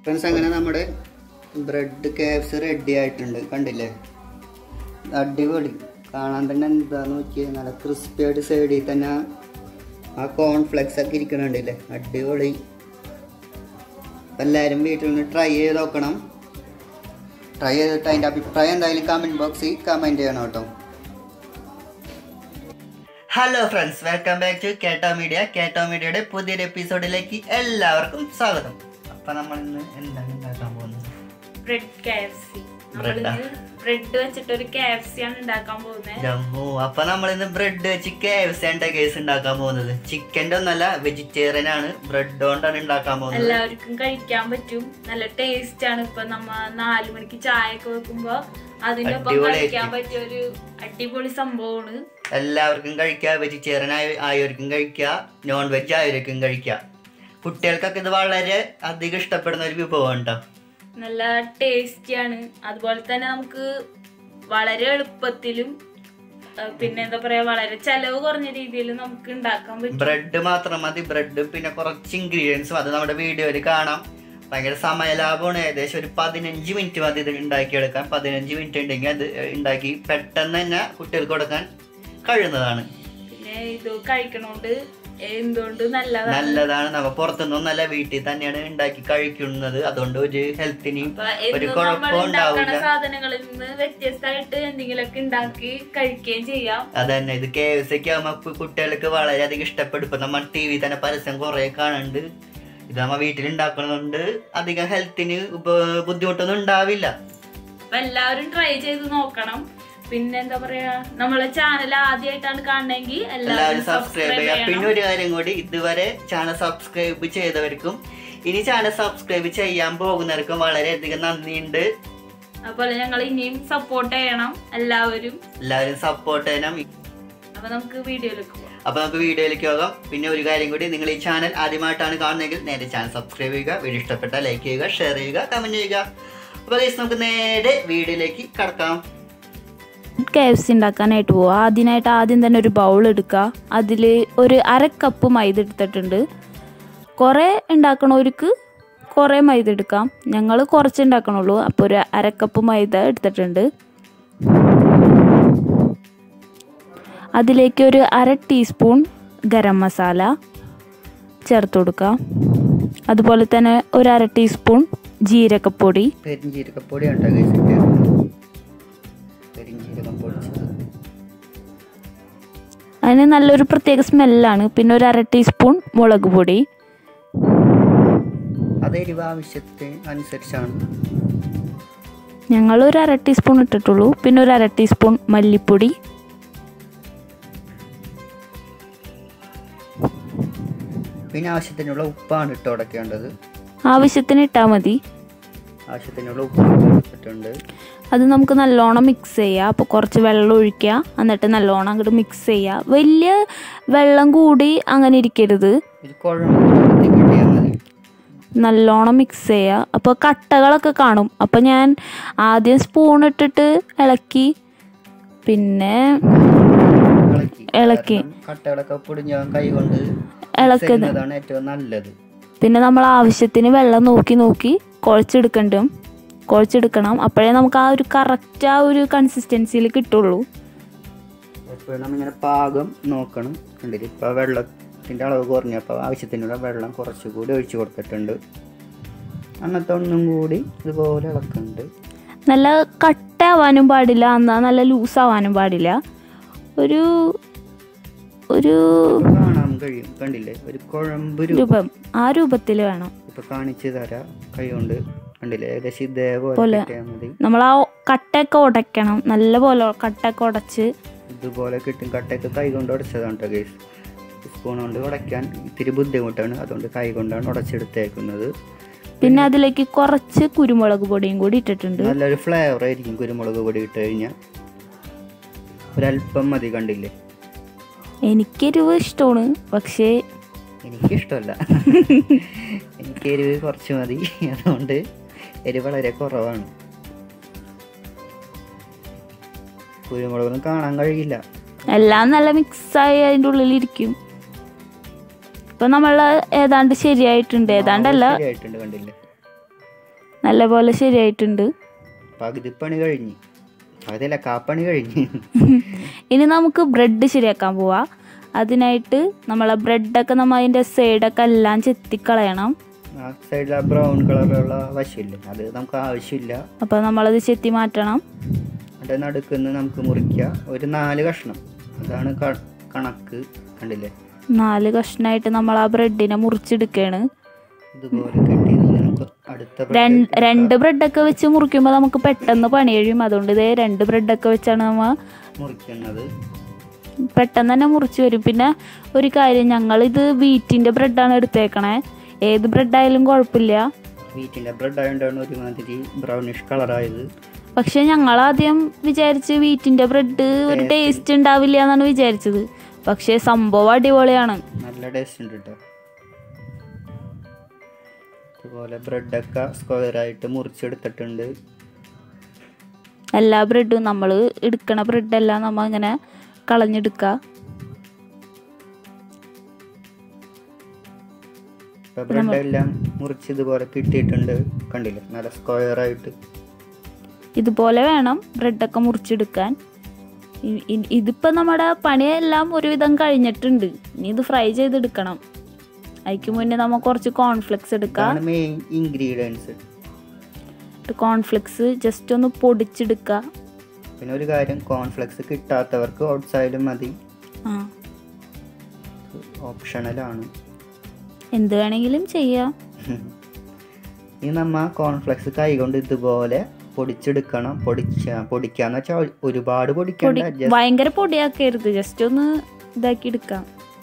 Friends, അങ്ങനെ നമ്മുടെ bread KFC ready ആയിട്ടുണ്ട്. കണ്ടില്ലേ, അടിപൊളി. കാണാൻ തന്നെ എന്താന്ന് നോക്കിയാൽ നല്ല ക്രിസ്പി ആയിട്ട് സൈഡിൽ തന്നെ ആ കോൺഫ്ലെക്സ് ഒക്കെ ഇരിക്കണുണ്ടല്ലേ, അടിപൊളി. എല്ലാവരും വീട്ടിൽ നിന്ന് ട്രൈ ചെയ്ത് നോക്കണം. ട്രൈ ചെയ്തിട്ട് അതിൻ്റെ അഭിപ്രായം എന്തായാലും കമൻറ്റ് ബോക്സിൽ കമൻറ്റ് ചെയ്യണം കേട്ടോ. Hello friends, welcome back to കേട്ടോ മീഡിയ. കേട്ടോ മീഡിയയുടെ പുതിയൊരു എപ്പിസോഡിലേക്ക് എല്ലാവർക്കും സ്വാഗതം. അപ്പൊ നമ്മൾ ഇന്ന് എന്താണ് ഉണ്ടാക്കാൻ പോകുന്നത്? Bread KFC. ബ്രെഡ് വെച്ചിട്ടൊരു KFC ആണ് ഉണ്ടാക്കാൻ പോകുന്നത്. അപ്പൊ നമ്മളിന്ന് ബ്രെഡ് വെച്ച് KFC ആണ് കേസ് ഉണ്ടാക്കാൻ പോകുന്നത്. ചിക്കൻ്റെ ഒന്നല്ല, വെജിറ്റേറിയൻ ആണ്. ബ്രെഡ് കൊണ്ടാണ് ഉണ്ടാക്കാൻ പോകുന്നത്. എല്ലാവർക്കും കഴിക്കാൻ പറ്റും, നല്ല ടേസ്റ്റ് ആണ്. ഇപ്പൊ നമ്മ 4 മണിക്ക് ചായ ഒക്കെ വെക്കുമ്പോ അതിന്റെ ഒപ്പം കഴിക്കാൻ പറ്റിയ ഒരു അടിപൊളി സംഭവമാണ്. എല്ലാവർക്കും കഴിക്കാം. വെജിറ്റേറിയൻ ആയവർക്കും കഴിക്കാം, നോൺ വെജ് ആയവർക്കും കഴിക്കാം. കുട്ടികൾക്കൊക്കെ ഇത് വളരെ അധികം ഇഷ്ടപ്പെടുന്ന ഒരു വിഭവം കേട്ടോ. നല്ല ടേസ്റ്റിയാണ്. അതുപോലെ തന്നെ നമുക്ക് വളരെ എളുപ്പത്തിലും പിന്നെ എന്താ പറയാ, വളരെ ചെലവ് കുറഞ്ഞ രീതിയിൽ നമുക്ക് ഉണ്ടാക്കാൻ പറ്റും. ബ്രെഡ് മാത്രം മതി. ബ്രെഡ് പിന്നെ കുറച്ച് ഇൻഗ്രീഡിയൻസും അത് നമ്മുടെ വീഡിയോയിൽ കാണാം. ഭയങ്കര സമയലാഭമാണ്. ഏകദേശം ഒരു 15 മിനിറ്റ് മതി ഇത് ഉണ്ടാക്കിയെടുക്കാൻ. 15 മിനിറ്റ് ഉണ്ടെങ്കിൽ അത് ഉണ്ടാക്കി പെട്ടെന്ന് തന്നെ കുട്ടികൾക്ക് കൊടുക്കാൻ കഴിയുന്നതാണ്. പിന്നെ ഇത് കഴിക്കണോണ്ട് എന്തുകൊണ്ട് നല്ലതാണ്. നമ്മ പുറത്തുനിന്നൊന്നല്ല, വീട്ടിൽ തന്നെയാണ് ഉണ്ടാക്കി കഴിക്കുന്നത്. അതുകൊണ്ട് ഒരു ഹെൽത്തിന് ഒരു കുഴപ്പം ഉണ്ടാവില്ല. സാധനങ്ങളിൽ നിന്ന് വ്യത്യസ്തമായിട്ട് എന്തെങ്കിലുമൊക്കെ ഉണ്ടാക്കി കഴിക്കുകയും ചെയ്യാം. അതന്നെ, ഇത് KFC ആകുമ്പോ കുട്ടികൾക്ക് വളരെയധികം ഇഷ്ടപ്പെടും. ഇപ്പൊ നമ്മൾ TV തന്നെ പരസ്യം കുറെ കാണുന്നുണ്ട്. ഇത് നമ്മ വീട്ടിൽ ഉണ്ടാക്കുന്നതുകൊണ്ട് അധികം ഹെൽത്തിന് ബുദ്ധിമുട്ടൊന്നും ഉണ്ടാവില്ല. അപ്പൊ എല്ലാവരും ട്രൈ ചെയ്ത് നോക്കണം. പിന്നെ എന്താ പറയാ, നമ്മളെ ചാനൽ ആദ്യമായിട്ടാണ് കാണണമെങ്കിൽ എല്ലാവരും സബ്സ്ക്രൈബ് ചെയ്യാം. പിന്നെ ഒരു കാര്യം കൂടി, ഇതുവരെ ചാനൽ സബ്സ്ക്രൈബ് ചെയ്തവർക്കും ഇനി ചാനൽ സബ്സ്ക്രൈബ് ചെയ്യാൻ പോകുന്നവർക്കും വളരെയധികം നന്ദിയുണ്ട്. അതുപോലെ ഞങ്ങൾ ഇനിയും സപ്പോർട്ട് ചെയ്യണം. എല്ലാവരും സപ്പോർട്ട് ചെയ്യണം. അപ്പൊ നമുക്ക് വീഡിയോയിലേക്ക് പോകാം. പിന്നെ ഒരു കാര്യം കൂടി, നിങ്ങൾ ഈ ചാനൽ ആദ്യമായിട്ടാണ് കാണുന്നതെങ്കിൽ നേരെ ചാനൽ സബ്സ്ക്രൈബ് ചെയ്യുക. വീഡിയോ ഇഷ്ടപ്പെട്ടാൽ ലൈക്ക് ചെയ്യുക, ഷെയർ ചെയ്യുക, കമന്റ് ചെയ്യുക. അപ്പോൾ നമുക്ക് നേരെ വീഡിയോയിലേക്ക് കടക്കാം. KFC ഉണ്ടാക്കാനായിട്ട് പോവാം. ആദ്യം തന്നെ ഒരു ബൗൾ എടുക്കുക. അതിൽ ഒരു 1/2 കപ്പ് മൈദ എടുത്തിട്ടുണ്ട്. കുറേ ഉണ്ടാക്കണവർക്ക് കുറേ മൈദ എടുക്കാം. ഞങ്ങൾ കുറച്ച് ഉണ്ടാക്കണുള്ളൂ, അപ്പോൾ ഒരു 1/2 കപ്പ് മൈദ എടുത്തിട്ടുണ്ട്. അതിലേക്ക് ഒരു 1/2 ടീസ്പൂൺ ഗരം മസാല ചേർത്ത് കൊടുക്കുക. അതുപോലെ തന്നെ ഒരു 1/2 ടീസ്പൂൺ ജീരകപ്പൊടി. അതിന് നല്ലൊരു പ്രത്യേക സ്മെല്ലാണ്. പിന്നെ ഒരു 1/2 ടീസ്പൂൺ മുളക് പൊടി. ഞങ്ങൾ ഒരു 1/2 ടീസ്പൂൺ ഇട്ടിട്ടുള്ളൂ. പിന്നെ ഒരു 1/2 ടീസ്പൂൺ മല്ലിപ്പൊടി. പിന്നെ ആവശ്യത്തിനുള്ള ഉപ്പാണ് ഇട്ട് ഉടക്കേണ്ടത്. ആവശ്യത്തിന് ഇട്ടാൽ മതി. ആവശ്യത്തിനുള്ള ഉപ്പ് ഇട്ടിട്ടുണ്ട്. അത് നമുക്ക് നല്ലോണം മിക്സ് ചെയ്യാം. അപ്പോൾ കുറച്ച് വെള്ളം ഒഴിക്കുക, എന്നിട്ട് നല്ലോണം അങ്ങോട്ട് മിക്സ് ചെയ്യുക. വലിയ വെള്ളം കൂടി അങ്ങനെ ഇരിക്കരുത്, നല്ലോണം മിക്സ് ചെയ്യുക. അപ്പോൾ കട്ടകളൊക്കെ കാണും. അപ്പോൾ ഞാൻ ആദ്യം സ്പൂൺ ഇട്ടിട്ട് ഇളക്കി, പിന്നെ ഇളക്കി ഇളക്കുന്നതാണ് ഏറ്റവും നല്ലത്. പിന്നെ നമ്മൾ ആവശ്യത്തിന് വെള്ളം നോക്കി കുഴച്ചെടുക്കണം. അപ്പോഴേ നമുക്ക് ആ ഒരു കറക്റ്റ് ആ ഒരു കൺസിസ്റ്റൻസിയിൽ കിട്ടുള്ളൂ. എപ്പോഴും നമ്മളിങ്ങനെ പാകം നോക്കണം. കണ്ടില്ലേ, ഇപ്പോൾ വെള്ളത്തിൻ്റെ അളവ് കുറഞ്ഞപ്പോൾ ആവശ്യത്തിനുള്ള വെള്ളം കുറച്ചുകൂടി ഒഴിച്ചു കൊടുത്തിട്ടുണ്ട്. അന്നത്തെ ഒന്നും കൂടി ഇതുപോലെ ഇളക്കുന്നുണ്ട്. നല്ല കട്ടാവാനും പാടില്ല, എന്നാൽ നല്ല ലൂസാവാനും പാടില്ല. ഒരു കാണാൻ കഴിയും. കണ്ടില്ലേ, ഒരു കുഴമ്പ് രൂപം, ആ രൂപത്തിൽ വേണം. ഇപ്പൊ കാണിച്ചു തരാം കൈ കൊണ്ട്. കണ്ടില്ലേ, ഏകദേശം ഇതേപോലെ നമ്മൾ ആ കട്ടയൊക്കെ ഉടയ്ക്കണം. നല്ലപോലെ കട്ടയൊക്കെ ഉടച്ച് ഇതുപോലെ കിട്ടും. കട്ടയൊക്കെ കൈ കൊണ്ട് ഉടച്ചതാണ് കേട്ടോ ഗൈസ്. സ്പൂൺ കൊണ്ട് ഉടയ്ക്കാൻ ഇത്തിരി ബുദ്ധിമുട്ടാണ്, അതുകൊണ്ട് കൈ കൊണ്ടാണ് ഉടച്ചെടുത്തേക്കുന്നത്. പിന്നെ അതിലേക്ക് കുറച്ച് കുരുമുളക് പൊടിയും കൂടി ഇട്ടിട്ടുണ്ട്. നല്ലൊരു ഫ്ലേവർ ആയിരിക്കും കുരുമുളക് പൊടി ഇട്ട് കഴിഞ്ഞാൽ. ഒരല്പം മതി. കണ്ടില്ലേ, എനിക്ക് എരിവ് ഇഷ്ടമാണ്, പക്ഷേ എനിക്കിഷ്ടമല്ല. എനിക്ക് എരിവ് കുറച്ച് മതി, അതുകൊണ്ട് എരിവ് വളരെ കുറവാണ്. കുരുമുളകൊന്നും കാണാൻ കഴിയില്ല, എല്ലാം നല്ല മിക്സായി അതിൻ്റെ ഉള്ളിലിരിക്കും. ഇപ്പം നമ്മൾ ഏതാണ്ട് ശരിയായിട്ടുണ്ട്, ഏതാണ്ടല്ല ശരിയായിട്ടുണ്ട്. കണ്ടില്ലേ, നല്ലപോലെ ശരിയായിട്ടുണ്ട്. പകുതി പണി കഴിഞ്ഞ്, അതല്ല കാപ്പണി കഴിഞ്ഞ്. ഇനി നമുക്ക് ബ്രെഡ് ശരിയാക്കാൻ പോവാ. അതിനായിട്ട് നമ്മളെ ബ്രെഡൊക്കെ നമ്മൾ അതിൻ്റെ സൈഡൊക്കെ എല്ലാം ചെത്തിക്കളയണം. ആ സൈഡിൽ ആ ബ്രൗൺ കളറുള്ള വശമില്ലേ, അത് നമുക്ക് ആവശ്യമില്ല. അപ്പോൾ നമ്മളത് ചെത്തി മാറ്റണം. അതിൻ്റെ നടുക്കുന്ന് നമുക്ക് മുറിക്കുക ഒരു 4 കഷ്ണം. അതാണ് കണക്ക്. കണ്ടില്ലേ, 4 കഷ്ണമായിട്ട് നമ്മൾ ആ ബ്രെഡിനെ മുറിച്ചെടുക്കുകയാണ്. ഇതുപോലെ കെട്ടി നമുക്ക് അടുത്ത 2 ബ്രെഡൊക്കെ വെച്ച് മുറിക്കുമ്പോൾ നമുക്ക് പെട്ടെന്ന് പണി കഴിയും. അതുകൊണ്ട് ഇതേ 2 ബ്രെഡൊക്കെ വെച്ചാണ് നമ്മൾ മുറിക്കുന്നത്. പെട്ടെന്ന് തന്നെ മുറിച്ച് വരും. പിന്നെ ഒരു കാര്യം, ഞങ്ങളിത് വീറ്റിൻ്റെ ബ്രെഡാണ് എടുത്തേക്കണേ. ഏത് ബ്രെഡായാലും കുഴപ്പമില്ല. വീറ്റിൻ്റെ ബ്രെഡ് ആയതുകൊണ്ടാണ് ഒരുമാതിരി ബ്രൗണിഷ് കളറായത്. പക്ഷെ ഞങ്ങളാദ്യം വിചാരിച്ച് വീറ്റിൻ്റെ ബ്രെഡ് ഒരു ടേസ്റ്റ് ഉണ്ടാവില്ല എന്നാണ് വിചാരിച്ചത്. പക്ഷേ സംഭവം അടിപൊളിയാണ്, നല്ല ടേസ്റ്റ് ഉണ്ട് കേട്ടോ. അതുപോലെ ബ്രെഡൊക്കെ സ്ക്വയറായിട്ട് മുറിച്ചെടുത്തിട്ടുണ്ട്. എല്ലാ ബ്രെഡും നമ്മൾ എടുക്കണ ബ്രെഡെല്ലാം നമ്മൾ ഇങ്ങനെ കളഞ്ഞെടുക്കുക. ബ്രെഡെല്ലാം മുറിച്ച് ഇതുപോലെ കിട്ടിയിട്ടുണ്ട്. കണ്ടില്ലേ, നല്ല സ്ക്വയറായിട്ട്. ഇതുപോലെ വേണം ബ്രെഡൊക്കെ മുറിച്ചെടുക്കാൻ. ഇതിപ്പോൾ നമ്മുടെ പണിയെല്ലാം ഒരുവിധം കഴിഞ്ഞിട്ടുണ്ട്. ഇനി ഇത് ഫ്രൈ ചെയ്തെടുക്കണം. അതിക്ക് മുന്നേ നമ്മൾ കുറച്ച് കോൺഫ്ലെക്സ് എടുക്കാം. മെയിൻ ഇൻഗ്രീഡിയൻസ് കോൺഫ്ലെക്സ് ജസ്റ്റ് ഒന്ന് പൊടിച്ചെടുക്കുക. പിന്നെ ഒരു കാര്യം, കോൺഫ്ലെക്സ് കിട്ടാത്തവർക്ക് ഔട്ട്സൈഡും മതി, ഓപ്ഷണലാണ്. എന്ത് വേണമെങ്കിലും ചെയ്യാം. ഇനി നമ്മ കോൺഫ്ലെക്സ് കൈകൊണ്ട് ഇതുപോലെ പൊടിച്ചെടുക്കണം. പൊടിക്കാന്ന് വെച്ചാൽ ഒരുപാട് പൊടിക്കണ്ട, ഭയങ്കര പൊടിയാക്കരുത്, ജസ്റ്റ് ഒന്ന് ഇതാക്കി എടുക്കാം.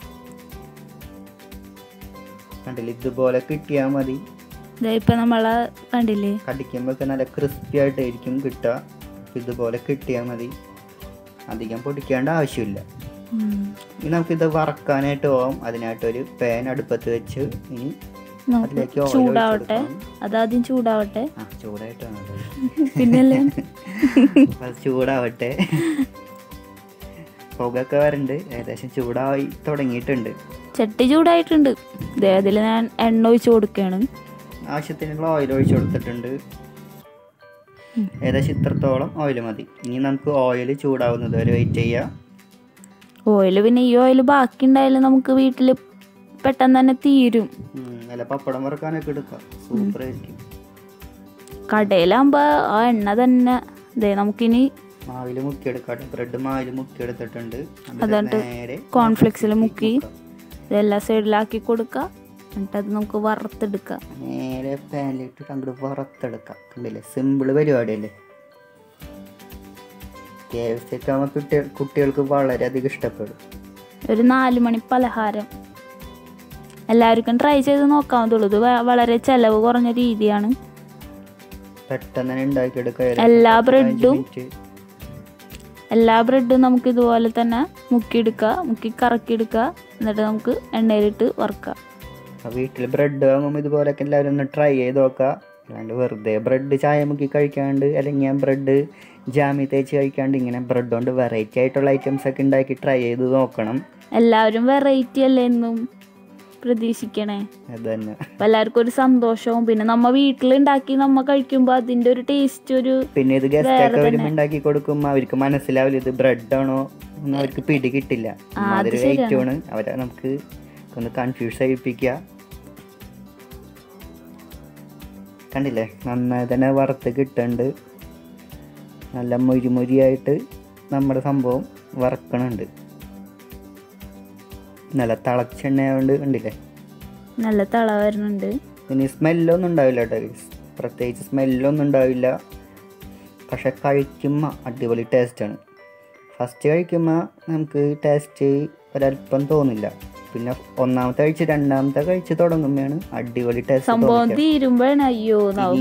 കണ്ടില്ലേ, ഇതുപോലെ കിട്ടിയാൽ മതി. ഇപ്പം നമ്മളെ കണ്ടില്ലേ, കടിക്കുമ്പോൾ നല്ല ക്രിസ്പി ആയിട്ടായിരിക്കും കിട്ടുക. ഇതുപോലെ കിട്ടിയാൽ മതി, അധികം പൊടിക്കേണ്ട ആവശ്യമില്ല. ഇനി നമുക്കിത് വറക്കാനായിട്ട് പോകാം. അതിനായിട്ടൊരു പാൻ അടുപ്പത്ത് വെച്ച് ഇനി അതിലേക്ക് ചൂടാവട്ടെ. അതാദ്യം ചൂടാവട്ടെ. ചൂടായിട്ടാണ് പിന്നല്ലേ ചൂടാവട്ടെ. പുകയൊക്കെ വരുന്നുണ്ട്, ഏകദേശം ചൂടായി തുടങ്ങിയിട്ടുണ്ട്. ചട്ടി ചൂടായിട്ടുണ്ട്. അതിൽ ഞാൻ എണ്ണ ഒഴിച്ച് കൊടുക്കുകയാണ്. ആവശ്യത്തിനുള്ള ഓയിൽ ഒഴിച്ച് കൊടുത്തിട്ടുണ്ട്. ഏകദേശം ഇത്രത്തോളം ഓയിൽ മതി. ഇനി നമുക്ക് ഓയിൽ ചൂടാവുന്നത് വരെ വെയിറ്റ് ചെയ്യാം. ഓയിൽ പിന്നെ ഈ ഓയിൽ ബാക്കി ഉണ്ടായാലും നമുക്ക് വീട്ടിൽ പെട്ടെന്ന് തന്നെ തീരും. അല്ല, പപ്പടം വറക്കാനൊക്കെ എടുക്കാം, സൂപ്പർ ആയിരിക്കും. കടയിലാകുമ്പോൾ ആ എണ്ണ തന്നെ നമുക്കിനി മാവിൽ മുക്കിയെടുക്കാം. ബ്രെഡ് മാവിൽ മുക്കിയെടുത്തിട്ടുണ്ട്. അതുകൊണ്ട് കോൺഫ്ലെക്സിൽ മുക്കി ഇതെല്ലാ സൈഡിലാക്കി കൊടുക്കുക. എന്നിട്ട് അത് നമുക്ക് വറുത്തെടുക്കാം. നേരെ പാനിലിട്ട് അങ്ങോട്ട് വറുത്തെടുക്കാം. കണ്ടില്ലേ, സിമ്പിൾ പരിപാടിയല്ലേ. KFC ഒക്കെ ആകുമ്പോൾ കുട്ടികൾക്ക് വളരെയധികം ഇഷ്ടപ്പെടും. ഒരു 4 മണി പലഹാരം എല്ലാവർക്കും ട്രൈ ചെയ്ത് നോക്കാവുന്നതുള്ളൂ. ഇത് വളരെ ചിലവ് കുറഞ്ഞ രീതിയാണ്. പെട്ടെന്ന് തന്നെ ഉണ്ടാക്കിയെടുക്കാം. എല്ലാ ബ്രെഡും നമുക്ക് ഇതുപോലെ തന്നെ മുക്കിയെടുക്കുക, മുക്കി കറക്കിയെടുക്കുക. എന്നിട്ട് നമുക്ക് എണ്ണയിലിട്ട് വറുക്കാം. വീട്ടിൽ ബ്രെഡ് വാങ്ങുമ്പോൾ ഇതുപോലെയൊക്കെ എല്ലാവരും ഒന്ന് ട്രൈ ചെയ്ത് നോക്കാം. അല്ലാണ്ട് വെറുതെ ബ്രെഡ് ചായ മുക്കി കഴിക്കാണ്ട്, അല്ലെങ്കിൽ ബ്രെഡ് ജാമി തേച്ച് കഴിക്കാണ്ട്, ഇങ്ങനെ ബ്രെഡ് കൊണ്ട് വെറൈറ്റി ആയിട്ടുള്ള ഐറ്റംസ് ഒക്കെ ഉണ്ടാക്കി ട്രൈ ചെയ്ത് നോക്കണം. എല്ലാവരും വെറൈറ്റി അല്ലേ എന്നും പ്രതീക്ഷിക്കണേ. അതന്നെ, എല്ലാവർക്കും ഒരു സന്തോഷവും. പിന്നെ നമ്മ വീട്ടിലുണ്ടാക്കി നമ്മ കഴിക്കുമ്പോൾ അതിന്റെ ഒരു ടേസ്റ്റ് ഒരു പിന്നെ ഇത് ഗസ്റ്റ് ഒക്കെ വരുമ്പോൾ ഉണ്ടാക്കി കൊടുക്കുമ്പോൾ അവർക്ക് മനസ്സിലാവില്ല ഇത് ബ്രെഡ് ആണോ എന്ന്, അവർക്ക് പിടി കിട്ടില്ല. അതൊരു ഐറ്റമാണ്. അവരെ നമുക്ക് ഒന്ന് കൺഫ്യൂസ് ചെയ്യിപ്പിക്കുക. കണ്ടില്ലേ, നന്നായി തന്നെ വറുത്ത് കിട്ടുന്നുണ്ട്. നല്ല മൊരിമൊരിയായിട്ട് നമ്മുടെ സംഭവം വറക്കണുണ്ട്. നല്ല തിളച്ചെണ്ണയായതുകൊണ്ട് കണ്ടില്ലേ, നല്ല തിള വരുന്നുണ്ട്. ഇനി സ്മെല്ലൊന്നും ഉണ്ടാവില്ല കേട്ടോ, പ്രത്യേകിച്ച് സ്മെല്ലൊന്നും ഉണ്ടാവില്ല. പക്ഷെ കഴിക്കുമ്പോൾ അടിപൊളി ടേസ്റ്റാണ്. ഫസ്റ്റ് കഴിക്കുമ്പോൾ നമുക്ക് ടേസ്റ്റ് ഒരല്പം തോന്നില്ല. പിന്നെ ഒന്നാമത്തെ കഴിച്ച് രണ്ടാമത്തെ കഴിച്ച് തുടങ്ങുമ്പോഴാണ് അടിപൊളി ടേസ്റ്റ്. സംഭവം തീരുമ്പോഴാണ് അയ്യോ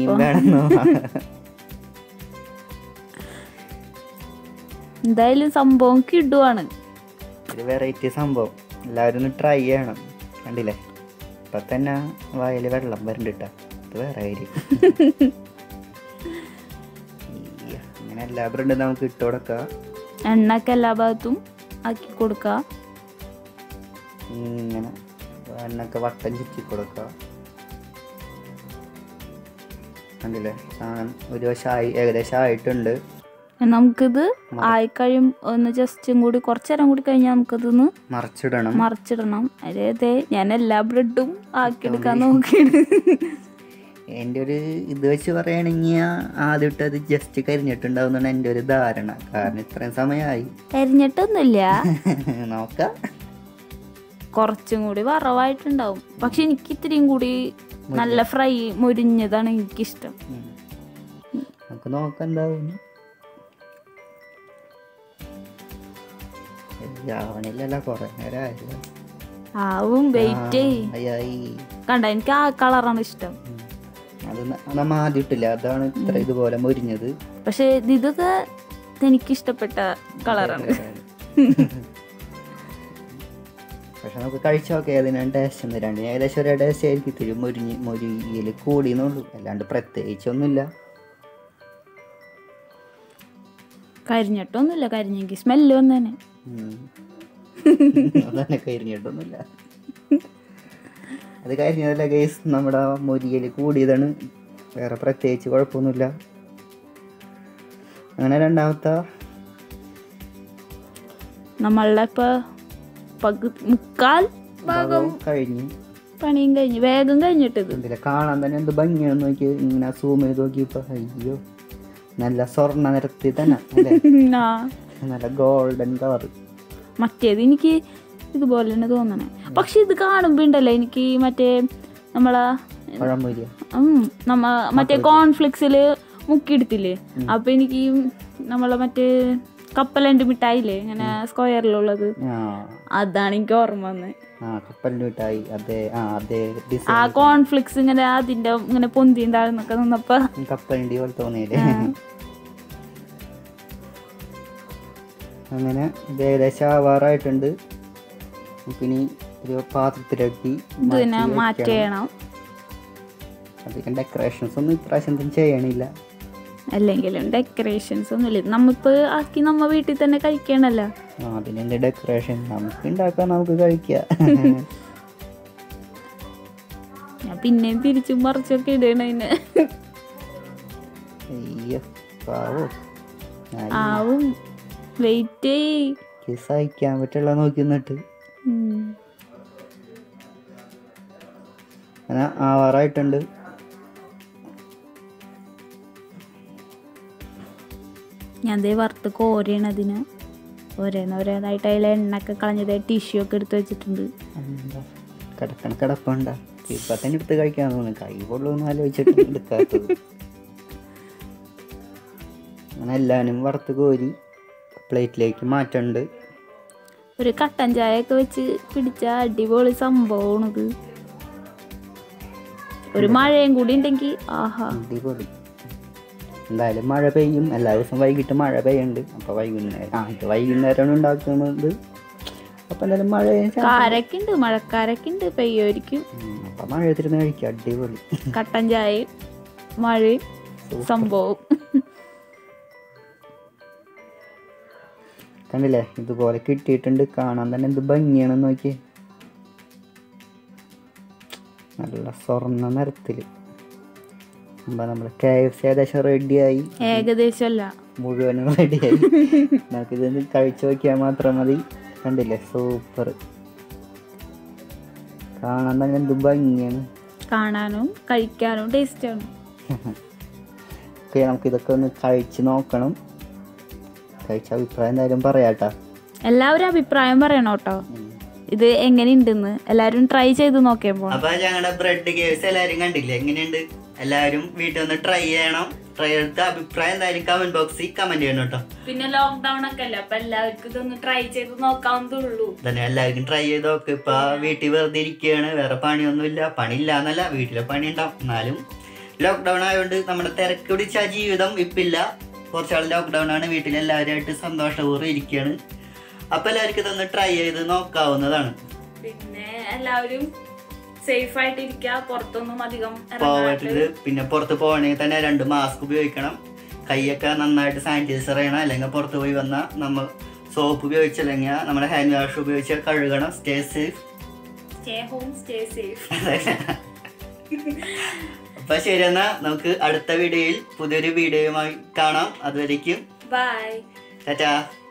എന്തായാലും സംഭവം കിടുവാണ്. ഒരു വെറൈറ്റി സംഭവം, എല്ലാവരും ഒന്ന് ട്രൈ ചെയ്യണം. കണ്ടില്ലേ, ഇപ്പൊ തന്നെ വായിൽ വെള്ളം വരണ്ടിട്ട, അത് വേറെ കാര്യം. അങ്ങനെ എല്ലാ ബ്രെഡും നമുക്ക് ഇട്ട് കൊടുക്കാം. എണ്ണക്ക് എല്ലാ ഭാഗത്തും ആക്കി കൊടുക്കുക. ഇങ്ങനെ എണ്ണൊക്കെ വട്ടം ചുറ്റി കൊടുക്കുക. കണ്ടില്ലേ സാധനം ഒരു വശമായി ഏകദേശം ആയിട്ടുണ്ട്. നമുക്കിത് ആയിക്കഴിയും ഒന്ന് ജസ്റ്റും കൂടി കുറച്ചേരം കൂടി കഴിഞ്ഞാൽ നമുക്കിതൊന്ന് മറിച്ചിടണം. അതെ ഞാൻ എല്ലാ ബ്രെഡും ആക്കിയെടുക്കാൻ നോക്കിയിട്ട് എൻ്റെ ഒരു ഇത് വെച്ച് പറയുകയാണെങ്കിൽ ആദ്യമായിട്ട് അത് ജസ്റ്റ് കരിഞ്ഞിട്ടുണ്ടാവുന്നാണ് എൻ്റെ ഒരു ധാരണ. കാരണം ഇത്രയും സമയമായി. കരിഞ്ഞിട്ടൊന്നുമില്ല, നോക്കാം. കുറച്ചും കൂടി വറവായിട്ടുണ്ടാവും. പക്ഷെ എനിക്ക് ഇത്രയും കൂടി നല്ല ഫ്രൈ മുരിഞ്ഞതാണ് എനിക്കിഷ്ടം. നമുക്ക് നോക്കാം എന്താവും. ആവണില്ലല്ലോ, കുറെ നേരം ആയില്ല. ആവും, വെയിറ്റ് കണ്ട. എനിക്ക് ആ കളറാണ് ഇഷ്ടം. അത് നമ്മ ആദ്യം ഇട്ടില്ല, അതാണ് ഇത്ര ഇതുപോലെ മുരിഞ്ഞത്. പക്ഷെ ഇതൊക്കെ എനിക്കിഷ്ടപ്പെട്ട കളറാണ്. പക്ഷെ നമുക്ക് കഴിച്ചു നോക്കാം ഏതിനാണ് ടേസ്റ്റ് എന്ന്. രണ്ടിനും ഏകദേശം ഒരേ ടേസ്റ്റ് ആയിരിക്കും. ഇത്തിരി മുരിയിൽ കൂടിയെന്നുള്ളൂ, അല്ലാണ്ട് പ്രത്യേകിച്ചൊന്നുമില്ല. കരിഞ്ഞിട്ടൊന്നുമില്ല, കരിഞ്ഞെങ്കിൽ സ്മെല്ല് വന്നേനെ. അതന്നെ, കരിഞ്ഞിട്ടൊന്നുമില്ല. അത് കരിഞ്ഞതല്ല ഗൈസ്, നമ്മുടെ മുരിയിൽ കൂടിയതാണ്, വേറെ പ്രത്യേകിച്ച് കുഴപ്പമൊന്നുമില്ല. അങ്ങനെ രണ്ടാമത്തെ നമ്മളുടെ മുക്കാൽ ഭാഗം കഴിഞ്ഞു, പണിയും കഴിഞ്ഞു, വേഗം കഴിഞ്ഞിട്ടത്. കാണാൻ തന്നെ എന്ത് ഭംഗിയാണെന്ന് നോക്കി. ഇങ്ങനെ സൂം ചെയ്ത് നോക്കിയപ്പോ അയ്യോ, നല്ല സ്വർണ്ണ നിറത്തിൽ തന്നെ അല്ലേ, നല്ല ഗോൾഡൻ കളർ. മറ്റേത് എനിക്ക് ഇതുപോലെ തന്നെ തോന്നണേ. പക്ഷെ ഇത് കാണുമ്പോ ഉണ്ടല്ലോ എനിക്ക് മറ്റേ മറ്റേ കോൺഫ്ലിക്സില് മുക്കിയെടുത്തില്ലേ, അപ്പൊ എനിക്ക് മറ്റേ കപ്പലണ്ടി മിഠായില്ലേ ഇങ്ങനെ സ്ക്വയറിലുള്ളത്, അതാണ് എനിക്ക് ഓർമ്മ വന്നത്. ആ കോൺഫ്ലിക്സ് ഇങ്ങനെ അതിന്റെ ഇങ്ങനെ പൊന്തി താഴ്ന്നൊക്കെ നിന്നപ്പോ കപ്പലണ്ടി പോലെ തോന്നിയില്ലേ. അങ്ങനെ ഏകദേശം ആവാറായിട്ടുണ്ട്. പിന്നെ ഒരു പാത്രത്തിലാക്കി മാറ്റണം. അധികം ഡെക്കറേഷൻസ് ഒന്നും ഇപ്രാവശ്യം ചെയ്യണില്ല. അല്ലെങ്കിലും ഡെക്കറേഷൻസ് ഒന്നുമില്ല, നമ്മിപ്പോ ആക്കി നമ്മ വീട്ടിൽ തന്നെ കഴിക്കണല്ലോ. അതിനെന്ത് ഡെക്കറേഷൻ, നമുക്ക് ഉണ്ടാക്കാം, നമുക്ക് കഴിക്കാം. ഞാൻ പിന്നെയും തിരിച്ചും മറിച്ചൊക്കെ ഇടണതിന്. ആവും, വെയിറ്റ് സഹിക്കാൻ പറ്റുള്ള നോക്കിന്നിട്ട്. അങ്ങനെ ആവാറായിട്ടുണ്ട്. ഞാൻ ദേ വറുത്ത് കോരിയണതിന് ഓരോന്നോരോന്നായിട്ട് അതിൽ എണ്ണൊക്കെ കളഞ്ഞത് ടിഷ്യൂ ഒക്കെ എടുത്ത് വെച്ചിട്ടുണ്ട്. കിടപ്പുണ്ട ഇപ്പൊ തന്നെ എടുത്ത് കഴിക്കാൻ തോന്നുന്നു, കൈ കൊള്ളൂന്ന് ആലോചിച്ചിട്ട് എടുക്കാത്തത്. അങ്ങനെ എല്ലാവരും വറുത്ത് കോരി പ്ലേറ്റിലേക്ക് മാറ്റുന്നുണ്ട്. ഒരു കട്ടൻ ചായ ഒക്കെ വെച്ച് പിടിച്ച അടിപൊളി സംഭവമാണിത്. ഒരു മഴയും കൂടി ഉണ്ടെങ്കിൽ ആഹാ അടിപൊളി. എന്തായാലും മഴ പെയ്യും, എല്ലാ ദിവസവും വൈകിട്ട് മഴ പെയ്യുന്നുണ്ട്. അപ്പോൾ വൈകുന്നേരമാണ് ഉണ്ടാക്കുന്നത്. അപ്പം എന്തായാലും കാരൊക്കെ ഉണ്ട്, മഴക്കാരൊക്കെ ഉണ്ട്, പെയ്യുമായിരിക്കും. അപ്പം മഴ എത്തിരുന്ന് കഴിക്കുക, അടിപൊളി. കട്ടൻ ചായ മഴയും സംഭവം. കണ്ടില്ലേ, ഇതുപോലെ കിട്ടിയിട്ടുണ്ട്. കാണാൻ തന്നെ എന്ത് ഭംഗിയാണെന്ന് നോക്കിയേ, നല്ല സ്വർണ്ണ നിറത്തില്. നമ്മൾ KFC ഏകദേശം റെഡിയായി, ഏകദേശമല്ല മുഴുവനും റെഡിയായി. നമുക്കിത് കഴിച്ചു നോക്കിയാൽ മാത്രം മതി. കണ്ടില്ലേ, സൂപ്പർ. കാണാൻ തന്നെ എന്ത് ഭംഗിയാണ്, കാണാനും കഴിക്കാനും ടേസ്റ്റാണ്. ഓക്കെ, നമുക്കിതൊക്കെ ഒന്ന് കഴിച്ച് നോക്കണം. കഴിച്ച അഭിപ്രായം എന്തായാലും പറയാട്ടാ. എല്ലാവരും അഭിപ്രായം പറയണം കേട്ടോ, ഇത് എങ്ങനെയുണ്ടെന്ന്. എല്ലാവരും ട്രൈ ചെയ്ത് നോക്കിയപ്പോൾ. അപ്പൊ ഞങ്ങളുടെ ബ്രെഡ് KFC എല്ലാവരും കണ്ടില്ലേ, എങ്ങനെയുണ്ട്? എല്ലാവരും വീട്ടിൽ ഒന്ന് ട്രൈ ചെയ്യണം. ട്രൈ എടുത്ത അഭിപ്രായം എന്തായാലും കമന്റ് ബോക്സിൽ കമന്റ് ചെയ്യണം കേട്ടോ. പിന്നെ ലോക്ക്ഡൌൺ ഒക്കെ അല്ലേ, അപ്പൊ എല്ലാവർക്കും ഇതൊന്ന് ട്രൈ ചെയ്ത് നോക്കാവുന്നതുള്ളൂ. തന്നെ എല്ലാവർക്കും ട്രൈ ചെയ്ത് നോക്ക്. ഇപ്പൊ വീട്ടിൽ വെറുതെ ഇരിക്കുകയാണ്, വേറെ പണിയൊന്നുമില്ല. പണിയില്ല എന്നല്ല, വീട്ടിലെ പണി ഉണ്ടാവും. എന്നാലും ലോക്ക്ഡൌൺ ആയതുകൊണ്ട് നമ്മുടെ തിരക്ക് പിടിച്ച ജീവിതം ഇപ്പില്ല. കുറച്ചാൾ ലോക്ക്ഡൌൺ ആണ്, വീട്ടിൽ എല്ലാവരുമായിട്ട് സന്തോഷപൂർവ്വം ഇരിക്കുകയാണ്. അപ്പൊ എല്ലാവർക്കും ഇതൊന്ന് ട്രൈ ചെയ്ത് നോക്കാവുന്നതാണ്. പിന്നെ എല്ലാവരും സേഫ് ആയിട്ട് ഇരിക്കുക, പുറത്തൊന്നും അധികം പോവരുത്. പിന്നെ പുറത്ത് പോകണമെങ്കിൽ തന്നെ 2 മാസ്ക് ഉപയോഗിക്കണം. കൈയൊക്കെ നന്നായിട്ട് സാനിറ്റൈസർ ചെയ്യണം. അല്ലെങ്കിൽ പുറത്ത് പോയി വന്നാൽ നമ്മൾ സോപ്പ് ഉപയോഗിച്ചില്ലെങ്കിൽ നമ്മുടെ ഹാൻഡ് വാഷ് ഉപയോഗിച്ച് കഴുകണം. Stay safe, stay home, stay safe. അപ്പൊ ശരി, എന്നാ നമുക്ക് അടുത്ത വീഡിയോയിൽ പുതിയൊരു വീഡിയോയുമായി കാണാം. അതുവരേക്കും ബൈ. ടാറ്റാ.